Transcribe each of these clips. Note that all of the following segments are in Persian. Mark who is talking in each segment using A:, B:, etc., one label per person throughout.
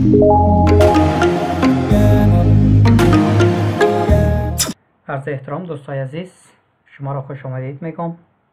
A: عرض احترام دوستای عزیز، شما را خوش آمدید میگم.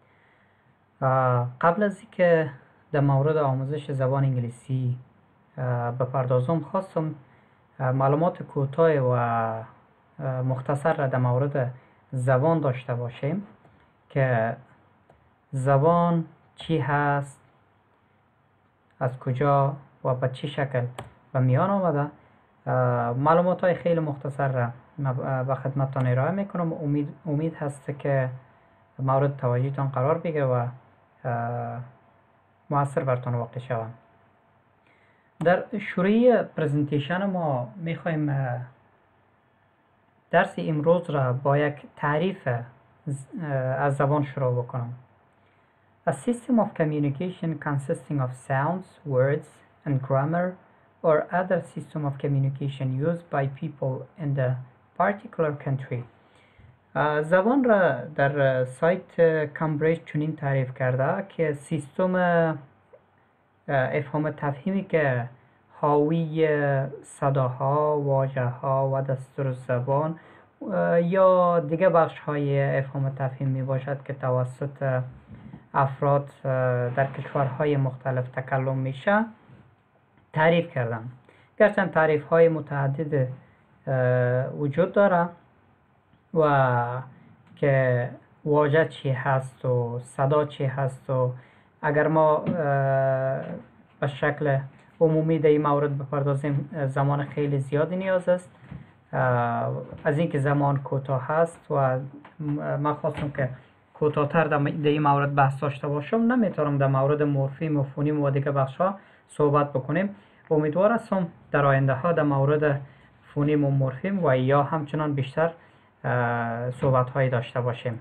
A: قبل از اینکه در مورد آموزش زبان انگلیسی بپردازم، خواستم معلومات کوتاه و مختصر را در مورد زبان داشته باشیم که زبان چی هست، از کجا و به چه شکل به میان آمده. معلومات های خیلی مختصر را به خدمتتان ارائه میکنم. امید هست که مورد توجهتان قرار بگیره و مؤثر برتان واقع شود. در شروع پرزنتیشن ما میخوایم درس امروز را با یک تعریف از زبان شروع بکنم. A system of communication consisting of sounds, words and grammar or other system of communication used by people in the particular country. زبان را در سایت کامبریج چنین تعریف کرده که سیستم افهام تفهیمی که حاوی صداها، واژه‌ها و دستور زبان یا دیگر بخش های افهام تفهیم می باشد که توسط افراد در کشورهای مختلف تکلم میشه تعریف کردم. گرچند تعریف های متعدد وجود داره و که واژه چی هست و صدا چی هست و اگر ما به شکل عمومی در این مورد بپردازیم زمان خیلی زیادی نیاز است. از اینکه زمان کوتاه هست و من خواستم که کوتاه‌تر در این مورد بحث داشته باشم، نمیتونم در مورد مورفیم و فونیم و دیگه بخش ها صحبت بکنیم. امیدوار هستم در آینده ها در مورد فونیم و مورفیم و یا همچنان بیشتر صحبت هایی داشته باشیم.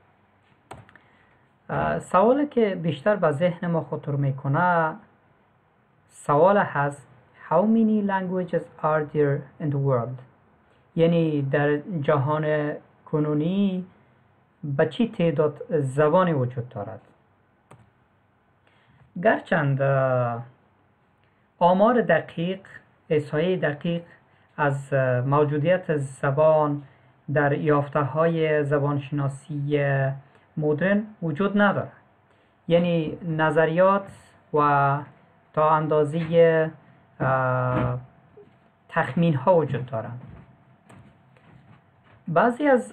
A: سوالی که بیشتر به ذهن ما خطور میکنه سوال هست How many languages are there in the world؟ یعنی در جهان کنونی به چی تعداد زبانی وجود دارد؟ گرچند آمار دقیق، احصایه دقیق از موجودیت زبان در یافته های زبانشناسی مدرن وجود ندارد. یعنی نظریات و تا اندازه تخمین ها وجود دارند. بعضی از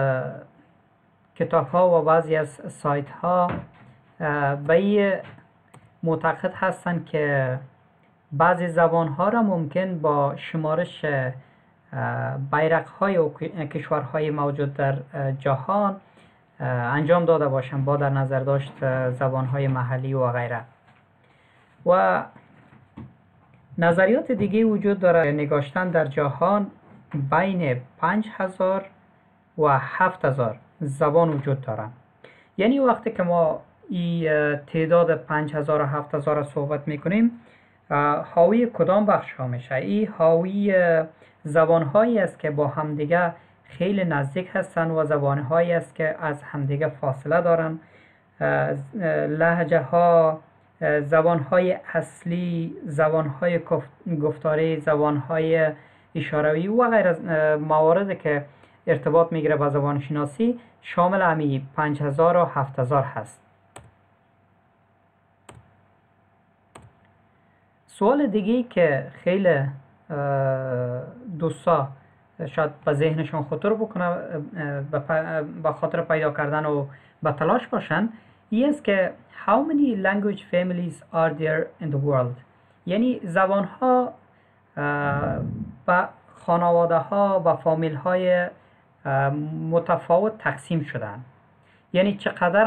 A: کتاب ها و بعضی از سایت ها به این معتقد هستند که بعضی زبان ها را ممکن با شمارش بیرق های و کشورهای موجود در جهان انجام داده باشند با در نظر داشت زبان های محلی و غیره. و نظریات دیگه وجود داره. نگاشتن در جهان بین 5000 و 7000 زبان وجود داره. یعنی وقتی که ما این تعداد 5000 و 7000 را صحبت میکنیم حاوی کدام بخش ها میشه؟ این حاوی زبان هایی است که با همدیگه خیلی نزدیک هستند و زبان هایی است که از همدیگه فاصله دارند. لهجه ها، زبان های اصلی، زبان های گفتاری، زبان های اشاره‌ای و غیر از مواردی که ارتباط میگیره با زبان شناسی شامل همی 5000 و 7000 هست. سوال دیگه که خیلی دوستا شاید به ذهنشون خطور بکنه به خاطر پیدا کردن و به تلاش باشن این است که How many language families are there in the world؟ یعنی زبان ها به خانواده ها و فامیل های متفاوت تقسیم شدن. یعنی چقدر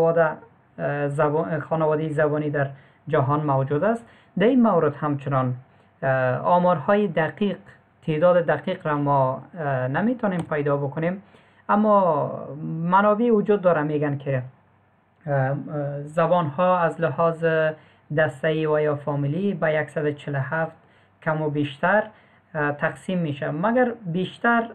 A: خانواده زبانی در جهان موجود است. در این مورد همچنان آمارهای دقیق، تعداد دقیق را ما نمیتونیم پیدا بکنیم، اما منابع وجود داره میگن که زبان ها از لحاظ دسته‌ای و یا فامیلی به 147 کم و بیشتر تقسیم میشه. مگر بیشتر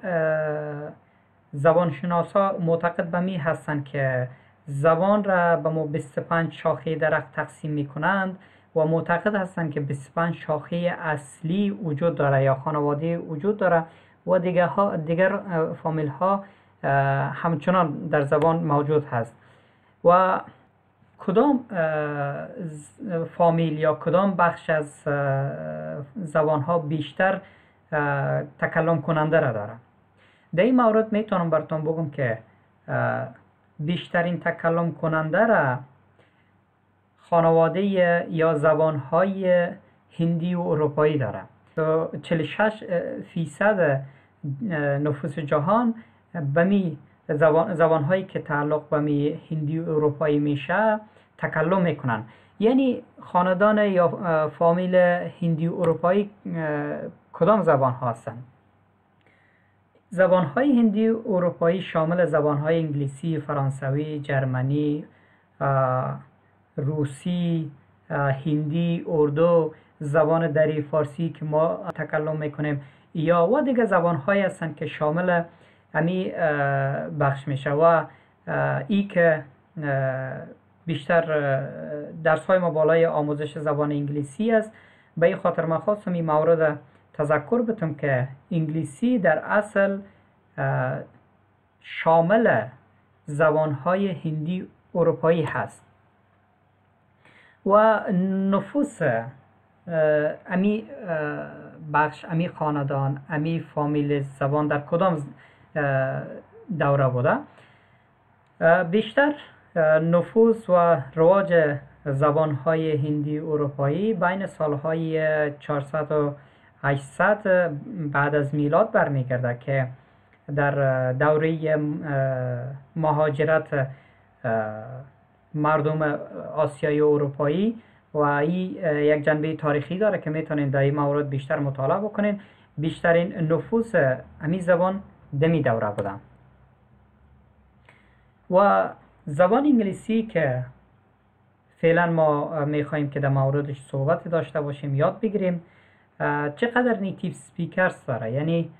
A: زبانشناسا معتقد به می هستند که زبان را به ما 25 شاخه درخت تقسیم میکنند و معتقد هستند که 25 شاخه اصلی وجود داره یا خانواده وجود داره و دیگر فامیل ها همچنان در زبان موجود هست و کدام فامیل یا کدام بخش از زبان ها بیشتر تکلم کننده را داره. در این مورد میتونم براتون بگم که بیشترین تکلم کننده را خانواده یا زبان های هندی و اروپایی داره. 46% نفوس جهان بمی زبان هایی که تعلق به هندی و اروپایی میشه تکلم میکنن. یعنی خاندان یا فامیل هندی و اروپایی کدام زبان ها هستند؟ زبان های هندی و اروپایی شامل زبان های انگلیسی، فرانسوی، جرمنی، روسی، هندی، اردو، زبان دری فارسی که ما تکلم میکنیم یا و دیگه زبان های هستند که شامل امی بخش میشه و ای که بیشتر درس های ما بالای آموزش زبان انگلیسی است. به این خاطر من خواستم این مورد تذکر بتم که انگلیسی در اصل شامل زبان های هندی اروپایی هست و نفوس امی بخش، امی خاندان، امی فامیل زبان در کدام دوره بوده؟ بیشتر نفوذ و رواج زبان‌های هندی اروپایی بین سالهای 400 و 800 بعد از میلاد برمیگرده که در دوره مهاجرت مردم آسیایی و اروپایی و این یک جنبه تاریخی داره که میتونین در این مورد بیشتر مطالعه بکنین. بیشترین نفوذ همین زبان دمی دوره بوده و زبان انگلیسی که فعلا ما میخواییم که در موردش صحبت داشته باشیم، یاد بگیریم چقدر نیتیو سپیکرز داره، یعنی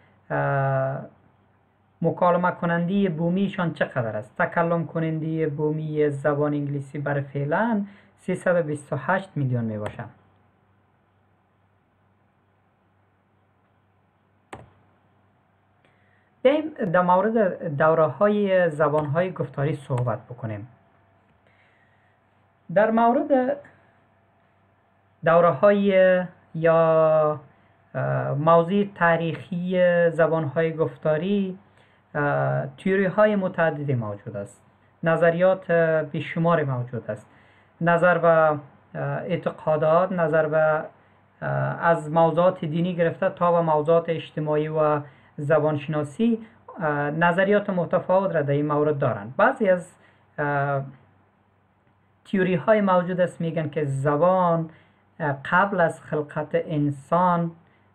A: مکالمه کننده بومیشان چقدر است. تکلم کننده بومی زبان انگلیسی برای فعلا 328 میلیون می باشه. بیاییم در مورد دوره های زبان های گفتاری صحبت بکنیم. در مورد دوره های یا موضوع تاریخی زبان های گفتاری تئوری های متعددی موجود است، نظریات بیشماری موجود است، نظر به اعتقادات، نظر به از موضوعات دینی گرفته تا به موضوعات اجتماعی و زبانشناسی نظریات متفاوت را در این مورد دارند. بعضی از تئوری های موجود است میگن که زبان قبل از خلقت انسان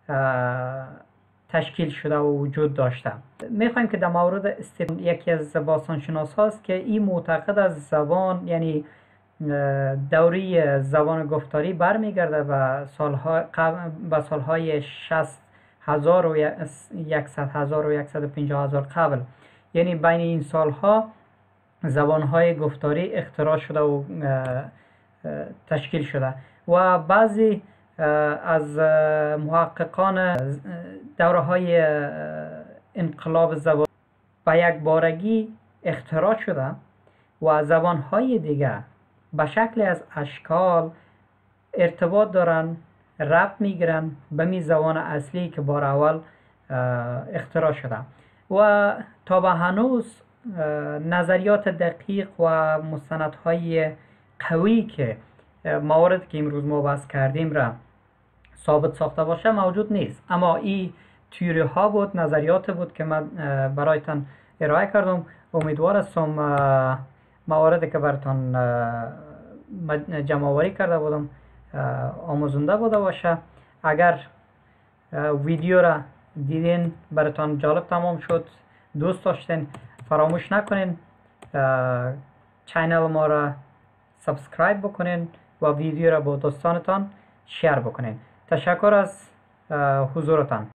A: تشکیل شده و وجود داشته. میخوایم که در مورد یکی از باستانشناس هاست که این معتقد از زبان، یعنی دوره زبان گفتاری برمیگرده به سالهای 60,000 و 100,000 و 150,000 قبل. یعنی بین این سالها زبانهای گفتاری اختراع شده و تشکیل شده و بعضی از محققان دوره های انقلاب زبان به یک بارگی اختراع شده و زبانهای دیگه به شکل از اشکال ارتباط دارن، ربط میگیرن به می زبان اصلی که بار اول اختراع شده و تا به هنوز نظریات دقیق و مستندهای قوی که موارد که امروز ما بحث کردیم را ثابت ساخته باشه موجود نیست. اما این تئوری ها بود، نظریات بود که من برایتان ارائه کردم. امیدوار هستم مواردی که براتان جمع آوری کرده بودم آموزنده بوده باشه. اگر ویدیو را دیدین براتان جالب تمام شد، دوست داشتین، فراموش نکنین چینل ما را سابسکرایب بکنین و ویدیو را با دوستانتان شیر بکنین. تشکر از حضورتان.